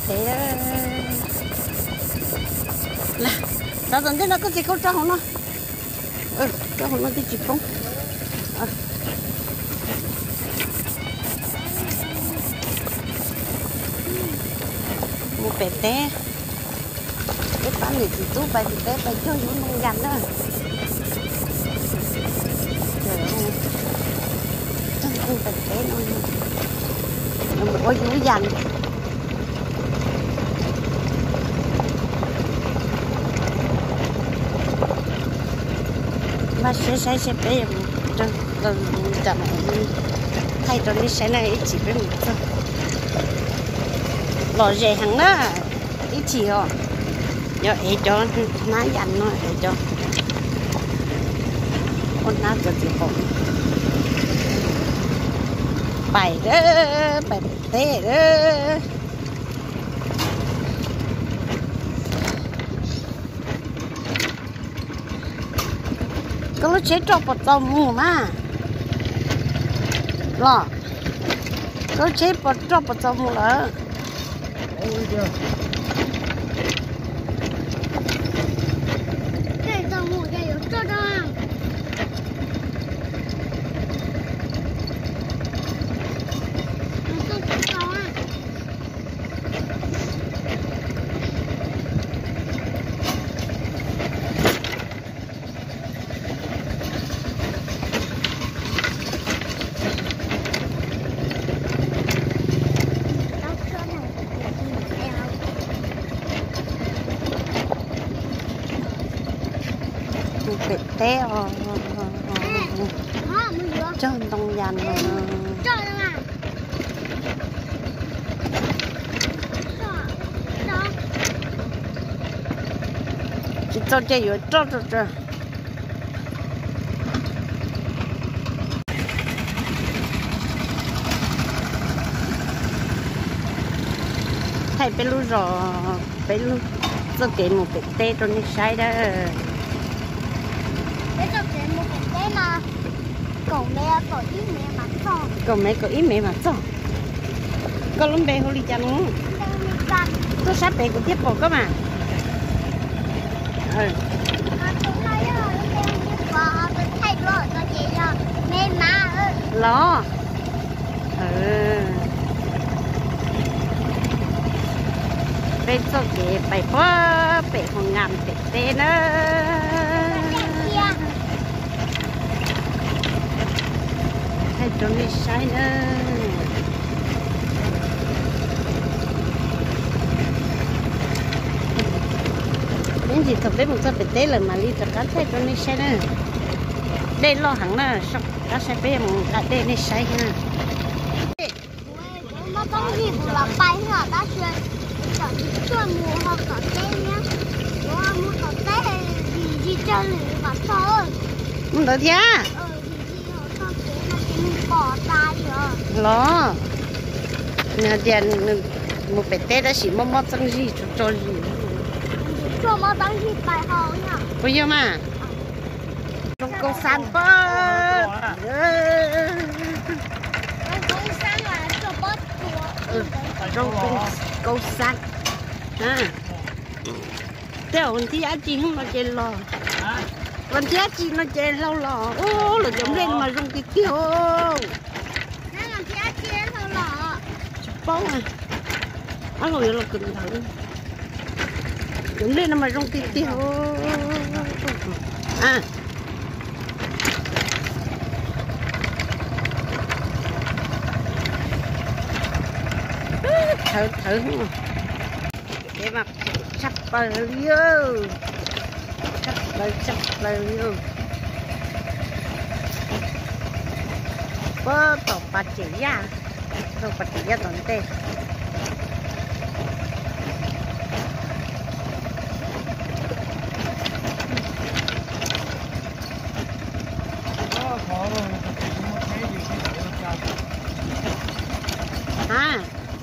tế là sao dần thế nó có gì câu cho nó cho nó thì chỉ không một bể té cái bán này thì tú bài thì té bài cho vô nông dân đó trời ơi chân không bể té nó một ôi dữ dằn mà sẽ bé cho chậm thay cho đi sẽ này chỉ biết một thôi lò rẻ hàng đó ít chỉ họ nhớ ấy cho ná dặn nó ấy cho con ná cho chị không bài đó bài té đó cái lúc chế cho bột tàu mù mà lọ cái lúc chế cho bột tàu mù là 这动物也有这种。 bể té cho đông dàn chỉ cho chơi rồi cho thầy bé lu rồi bé lu cho kể một bể té cho nó sai đó cậu mẹ có ít mẹ mà cho cậu mẹ có ít mẹ mà cho có lắm bé hồ ly cha nó tôi sắp bé của tiếp bộ các bạn lo bé cho kể bài quá bé còn ngàm bé tê nữa hay cho nó sai nữa đến gì thật đấy một số bể té là mà đi cho cá thay cho nó sai nữa đây lo hẳn là xong cá sai bé một cái đây nó sai ha nó có gì cũng là bay hả ta chuyện mùa hoặc cả té nhá đúng không muốn cả té gì cho lửa mà thôi không được thế lo nè tiền một bể té đã chỉ mò tăng gì cho gì cho mò tăng gì bài hậu nhá bây giờ mà trong câu san bớt câu san là cho bớt trong câu san à theo mình thì ăn gì không mà chơi lo mình thì ăn gì nó chơi lâu lo ô là giống lên mà trong cái tiêu bóng à ăn rồi là cẩn thận giống lên mà trong cái tiêu à thử để mà sắp bờ liêu sắp bờ liêu bơ tổ bát chỉ ya tổ bát chỉ ya tận tê à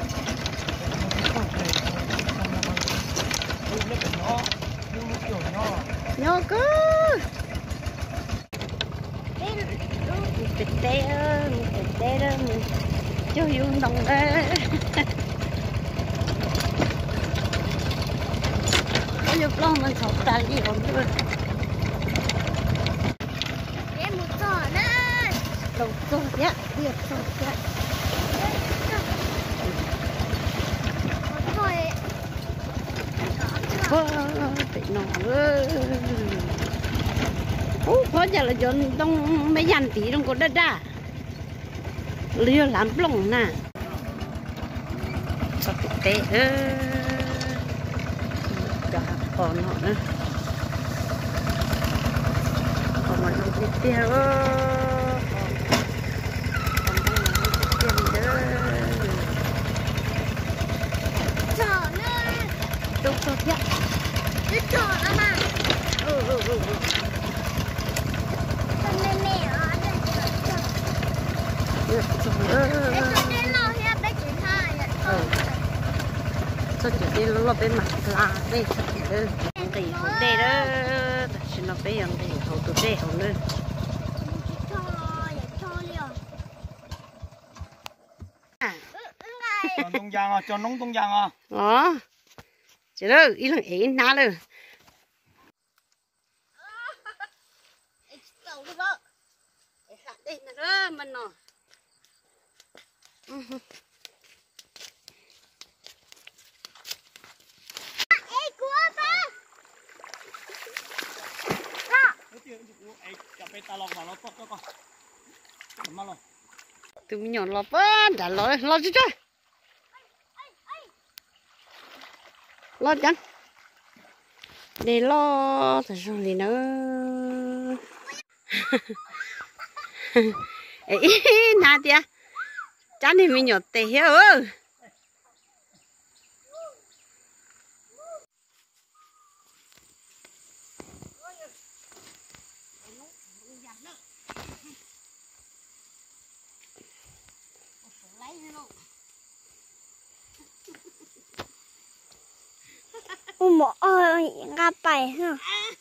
nhỏ cứ bịch té đó cho vô đồng đó lo mình thấu ta gì còn nữa em một giỏ nữa đâu rồi nhá việc rồi nhá bị nổ có giờ là chọn đông mấy dàn tí trong có đất đã lừa làm lỏng nè sao bị tệ cả còn họ nữa còn mà nó bị tệ đâu rồi nhá cái trò đó mà con mẹ mẹ ở đây được rồi cho nên lo hết bé chỉ hai sao chỉ đi lo bên mặt là đây sao chỉ đây thì hậu đây đó xin nó bây giờ thì hậu tụi đây hậu nữa cho tung giang à cho nóng tung giang à đó chỉ đó ý là ý ná rồi đây nữa mình nó tụi mình nhọn lọp á đã lo chứ chơi lo chẳng để lo thật sao thì nó ấy nà tia chán thì mình nhọt tê hiểu một ơi gặp bài ha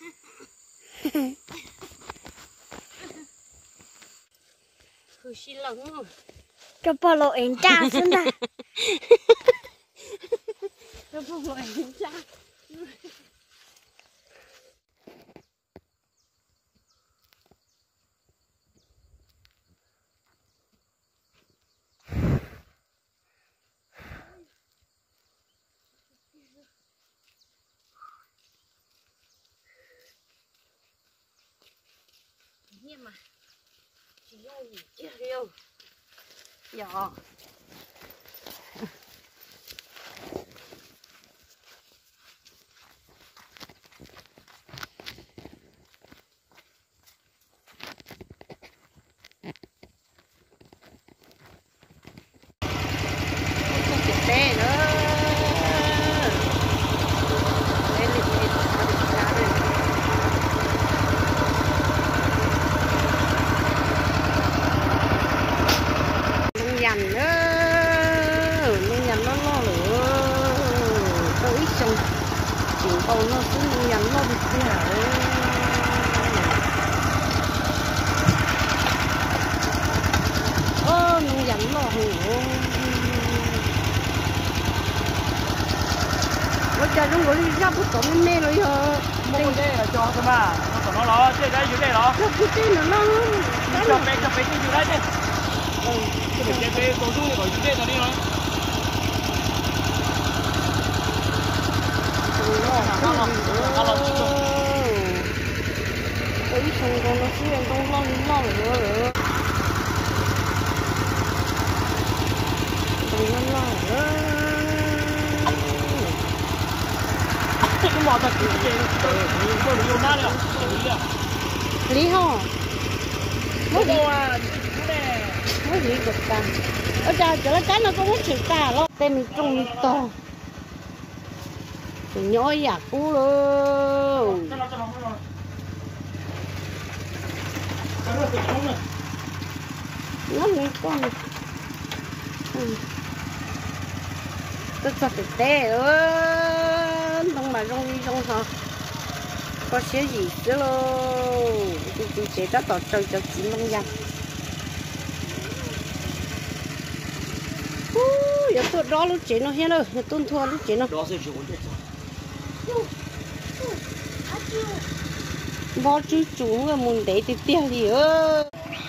xin lỗi cho bao lộ em cha xin ta cho bao lộ em cha nhưng mà chỉ gì chưa hiểu dạ dành nữa nên dành nó lo nữa tôi ít xong chỉ câu nó cứ dành nó bị thế nào nó dành nó hổ nó cho chúng tôi đi ra bút tổng mê rồi hả mua đây là cho các bạn nó lo chơi đây dưới đây đó cái tên nó cho bé cái dưới đây chứ cái tổ chung này gọi dưới đây nó đi rồi tôi không còn nó xuyên không lo nữa không lo nữa cái mỏ thật cái tôi được yêu nát rồi lý ho mới đâu à mới lý được cả ở cha chỗ cái nó cũng chịu cả lo tên mình trông mình to mình nhói giả cú luôn nó mình con tôi cho cái té nữa không mà rong hả có xíu gì nữa luôn chị sẽ có tọt trời cho chị mong dành giờ tôi đó lúc chị nó hết rồi tôi thua lúc chị nó đó sẽ chịu bó chú chú là muốn để thì tiền gì ơ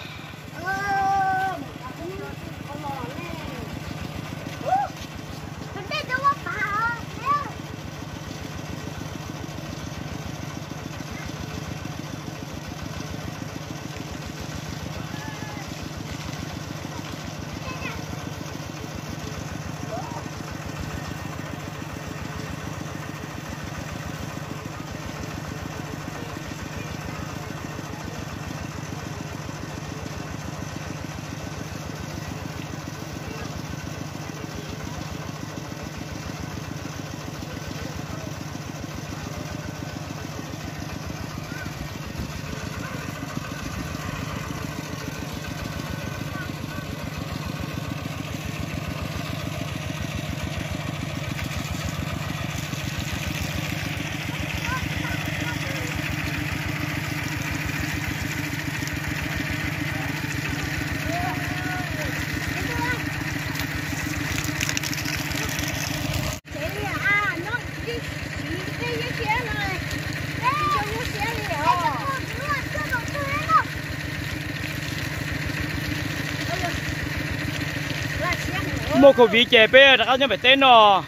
một khẩu vị chè bê đã có nhau phải tên nó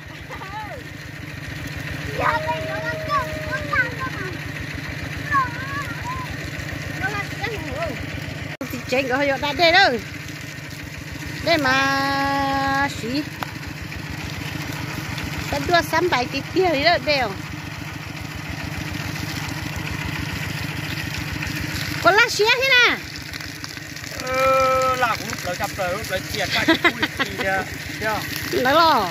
thì chạy ở đây đây đâu đây mà xí ta đưa sắm bài cái kia đi đó đều có lá xía thế nè là cũng lúc chập rồi lúc lại chè cái gì kìa đó lo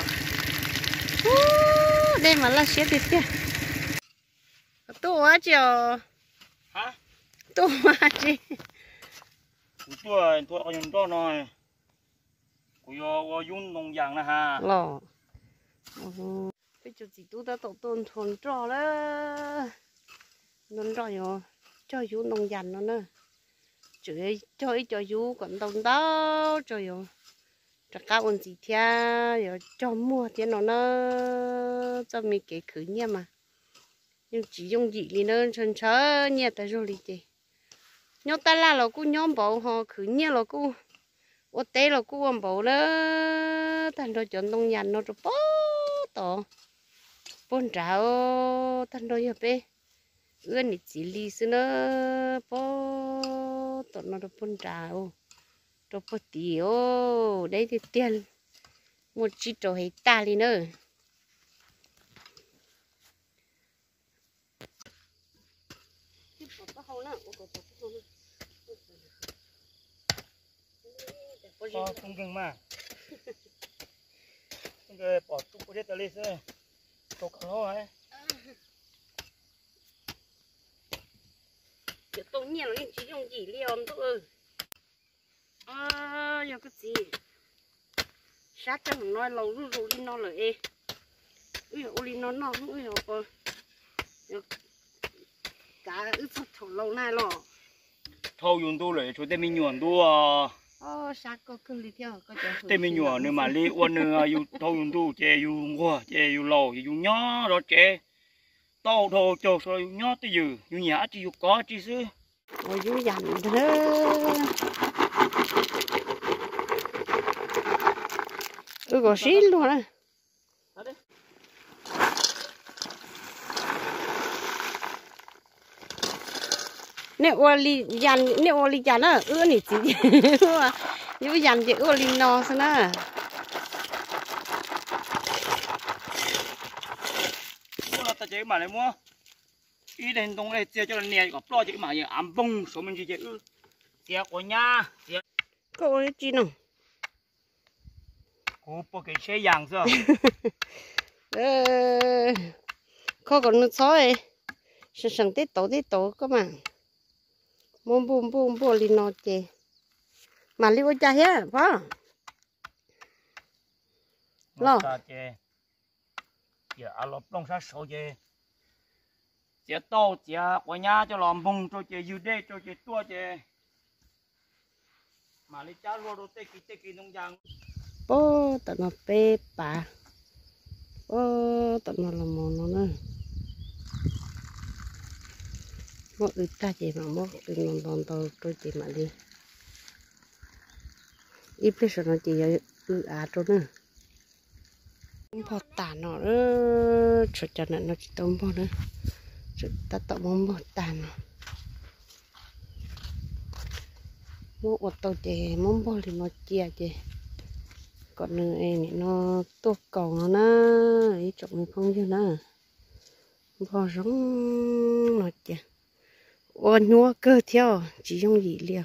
đây mà lá xía thì kia tôi á chiều hả tôi á chị tôi có dùng to rồi có dùng nông dạng là ha lo bây giờ chỉ tôi đã tổ tôn thôn trò đó nón trò rồi cho chú nông dàn nó nữa chửi cho chú còn đông đó cho rồi cho cao ôn gì thia rồi cho mua tiền nó cho mình cái khử nha mà nhưng chỉ dùng gì thì nó chân chớ nha tại rồi gì nhớ ta là nó cũng nhóm bộ họ khử nha nó cũng ô té nó cũng ông bộ đó thành rồi chọn nông dàn nó rồi bó to bốn trào thành rồi bé ươn thì chỉ lì xưa nó bó tụi nó được bốn trào rồi bó tiểu đấy thì tiền một chiếc trò hay ta đi nữa không gừng mà cái bỏ tung cái tờ lê xưa tổ cả lô ấy cái tôm nhiều nó chỉ dùng gì liều thôi giờ cái gì sát cho nó lâu rồi đi nó lại ui ôi nó ui rồi cả ít thổ lâu nay lo thâu dùng tu lại cho tên mình nhuận tu sát có cưng đi theo có tên mình nhuận nữa mà đi uốn nữa yêu thâu dùng tu chè yêu mua chè yêu lầu yêu nhó đó chè tàu thô cho rồi nhó tới giờ yêu nhã chỉ yêu có chỉ xứ ôi yêu dặn thế có xí luôn á nếu ô li dàn á nị chỉ nếu dàn thì ô li no xem á ta chế mà này mua ý đến đông này chia cho nó nè có pro chế mà giờ ám bông số mình chỉ chế chế của nhà chế có cái gì nào cô bỏ cái xe vàng sao có còn nước sói sẵn tết tổ các bạn bùm li nó chè mà li ô cha hết phải lo giờ alo đông sát số chè chè to chè của nhà cho làm bông cho chè dư đê cho chè tua chè mà li cha luôn đồ tê kỳ nông giang bố tận nó bê bà bố tận nó làm món nó nữa mua ướt ta chị mà mua từ ngon ngon tàu tôi chị mà đi ít biết sao nó chị ướt cho nữa bỏ tả nó nữa cho nên nó chỉ tôm bỏ nữa ta tạo món bỏ tả nó mua ô tô chị món bỏ thì nó chia chị còn nữa em nó tốt còn nó ý chọn mình không như nữa bỏ giống nó chị ô nhua cơ theo chỉ dùng gì liền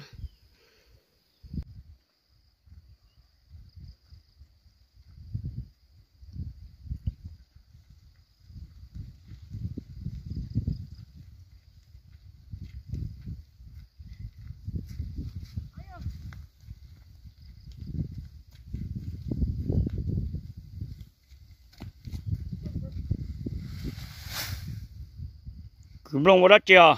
cứ lông vào đất chưa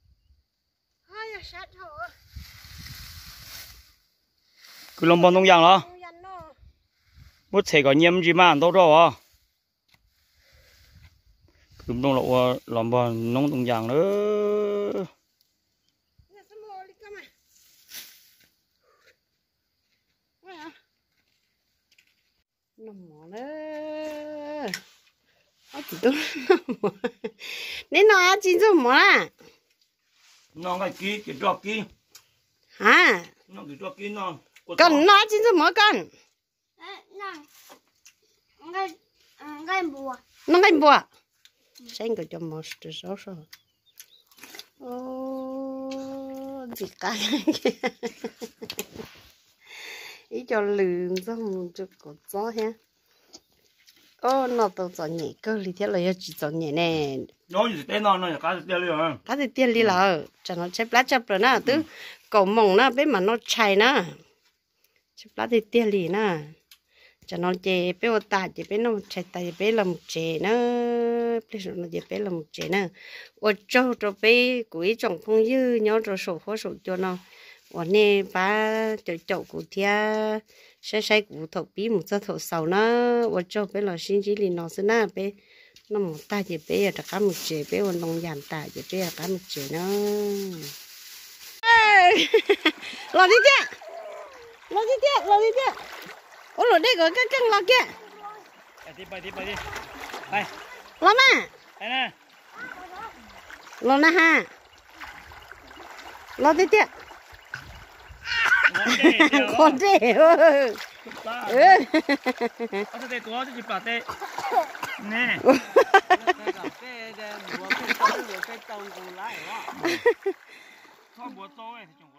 cứ lông bông đông giang đó bút thể có nhiễm gì mà đâu đâu à cứ lông lộ làm bông nông đông giang nữa nó mỏ nữa ở chỉ tôi nên nó chỉ cho mỏ à nó cái kia cái trọc kia hả nó cái trọc kia nó con nó chỉ cho mỏ con ngay bùa nó ngay bùa xem cái cho mỏ từ sáu số ô gì cả ý cho lường xong cho có gió ha ô nó tao chọn nhẹ cơ lý thế là chỉ chọn nhẹ nè nó gì tên nó cá gì tên rồi cá thì tiền đi là cho nó chép lá chép rồi nè tứ cầu mỏng nè bên mà nó chảy nè chép lá thì tiền đi nè cho nó chè bé ô ta chè bé nó chảy tay bé làm chè nè bé số nó chè bé làm chè nè ô châu cho bé cuối trồng phong dư nhớ cho sổ khó sổ cho nó ô nè ba cho chậu của thia sai của thầu bí một giờ thầu sầu nó ô châu bé là xin chỉ liền nó xin nè bé nó một ta chỉ bé là cá một chè bé còn nông giảm ta chỉ bé là cá một chè nó lo đi chứ lo đi chứ lo đi chứ ô lo đây có cái căng lo kia đi đi đi lo mà đây nè lo na ha lo đi chứ con đẻ ơi ở đây tôi chỉ bảo đây nè không bữa tối